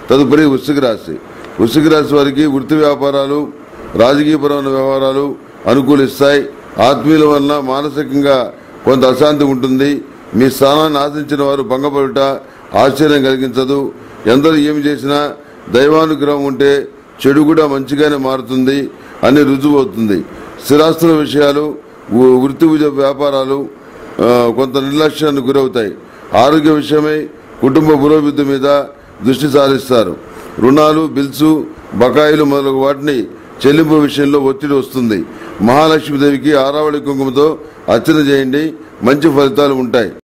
తదుపరి వృశ్చిక రాశి. వృశ్చిక రాశి వారికి వృత్తి వ్యాపారాలు, రాజకీయపరమైన వ్యవహారాలు అనుకూలిస్తాయి. ఆత్మీయుల వలన మానసికంగా కొంత అశాంతి ఉంటుంది. మీ స్థానాన్ని ఆశించిన వారు భంగపడుట ఆశ్చర్యం కలిగించదు. ఎందరూ ఏమి చేసినా దైవానుగ్రహం ఉంటే చెడు కూడా మంచిగానే మారుతుంది అని రుజువు అవుతుంది. స్థిరాస్తుల విషయాలు, వృత్తి వ్యాపారాలు కొంత నిర్లక్ష్యానికి గురవుతాయి. ఆరోగ్య విషయమై కుటుంబ పురోభివృద్ధి మీద దృష్టి సారిస్తారు. రుణాలు, బిల్సు, బకాయిలు మొదలగు వాటిని చెల్లింపు విషయంలో ఒత్తిడి వస్తుంది. మహాలక్ష్మీదేవికి ఆరావళి కుంకుమతో అర్చన చేయండి, మంచి ఫలితాలు ఉంటాయి.